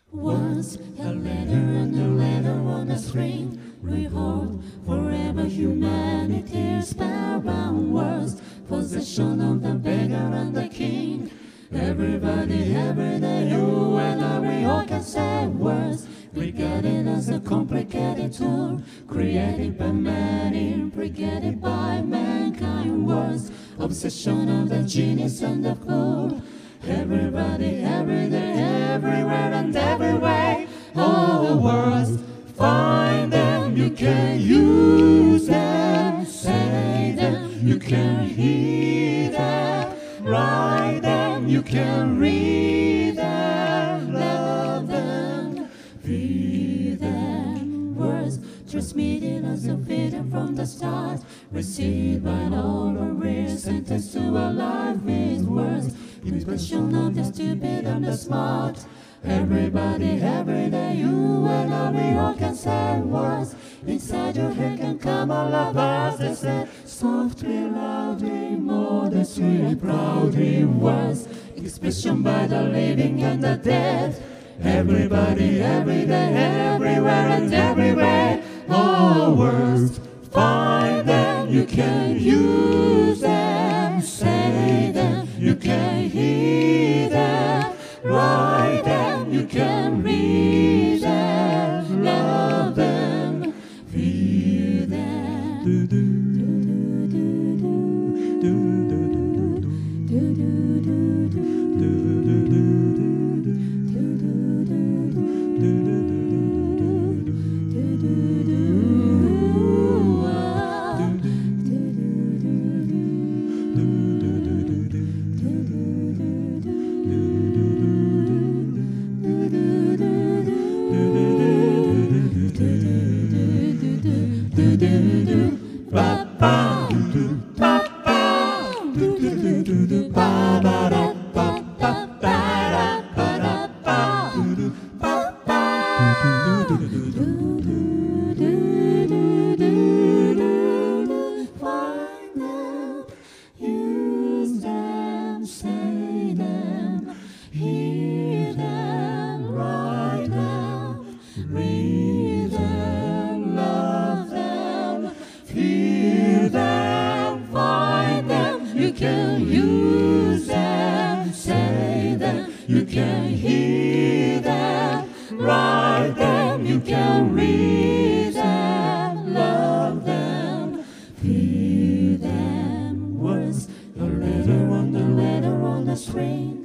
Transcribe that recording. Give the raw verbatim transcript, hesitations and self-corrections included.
Once a letter and a letter on a string, we hold forever humanity's spellbound words, possession of the beggar and the king. Everybody, every day, you and I, we all can say words, regarded as a complicated tool, created by man, impregnated by mankind. Words, obsession of the genius and the fool. Everybody, every day, everywhere and every way. All words, find them, you can use them, say them, you can hear them, write them, you can read them, love them, feel them. Words transmitted as a video from the start, received by all our ears, sentenced to a life with words. Impression of the stupid and the smart. Everybody, every day, you and I, we all can say words. Inside your head can come all of us. They say softly, loudly, modestly, proudly. Words, expression by the living and the dead. Everybody, every day, everywhere and everywhere. All words, find them, you can use them, say them, you can hear them, write them, you can read them, love them, feel them. Do, do, do, do, do, do, do, do, do, do, do, do, do. Use them, say them, hear them, write them, read them, love them, feel them, find them. You can use them, say them, you can hear them, write them, you can read them, love them, feel them. Words, a letter on the letter on the string.